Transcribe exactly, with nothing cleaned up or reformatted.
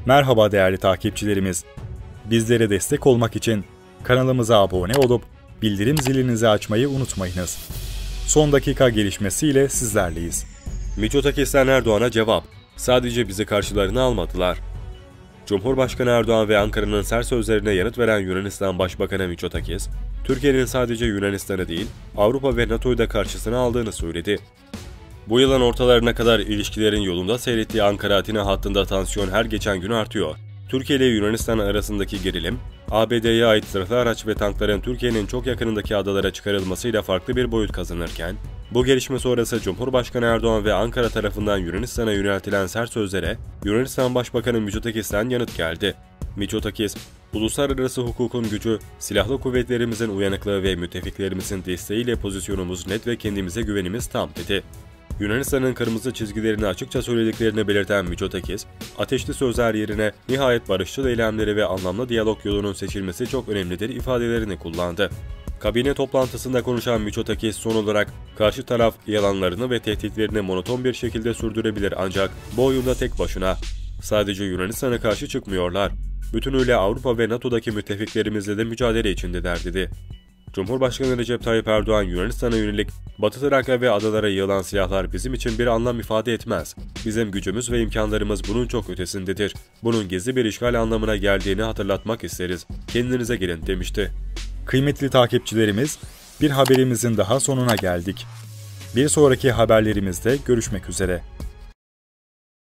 Merhaba değerli takipçilerimiz. Bizlere destek olmak için kanalımıza abone olup bildirim zilinizi açmayı unutmayınız. Son dakika gelişmesiyle sizlerleyiz. Mitsotakis'ten Erdoğan'a cevap. Sadece bizi karşılarına almadılar. Cumhurbaşkanı Erdoğan ve Ankara'nın sert sözlerine yanıt veren Yunanistan Başbakanı Mitsotakis, Türkiye'nin sadece Yunanistan'ı değil, Avrupa ve NATO'yu da karşısına aldığını söyledi. Bu yılın ortalarına kadar ilişkilerin yolunda seyrettiği Ankara-Atina hattında tansiyon her geçen gün artıyor. Türkiye ile Yunanistan arasındaki gerilim, A B D'ye ait zırhlı araç ve tankların Türkiye'nin çok yakınındaki adalara çıkarılmasıyla farklı bir boyut kazanırken, bu gelişme sonrası Cumhurbaşkanı Erdoğan ve Ankara tarafından Yunanistan'a yöneltilen sert sözlere Yunanistan Başbakanı Mitsotakis'ten yanıt geldi. Mitsotakis, uluslararası hukukun gücü, silahlı kuvvetlerimizin uyanıklığı ve müttefiklerimizin desteğiyle pozisyonumuz net ve kendimize güvenimiz tam dedi. Yunanistan'ın kırmızı çizgilerini açıkça söylediklerini belirten Mitsotakis, ateşli sözler yerine nihayet barışçıl eylemleri ve anlamlı diyalog yolunun seçilmesi çok önemlidir ifadelerini kullandı. Kabine toplantısında konuşan Mitsotakis son olarak karşı taraf yalanlarını ve tehditlerini monoton bir şekilde sürdürebilir ancak bu oyunda tek başına. Sadece Yunanistan'a karşı çıkmıyorlar. Bütünüyle Avrupa ve NATO'daki müttefiklerimizle de mücadele içindeler dedi. Cumhurbaşkanı Recep Tayyip Erdoğan Yunanistan'a yönelik Batı Trakya ve adalara yığılan silahlar bizim için bir anlam ifade etmez. Bizim gücümüz ve imkanlarımız bunun çok ötesindedir. Bunun gizli bir işgal anlamına geldiğini hatırlatmak isteriz. Kendinize gelin demişti. Kıymetli takipçilerimiz, bir haberimizin daha sonuna geldik. Bir sonraki haberlerimizde görüşmek üzere.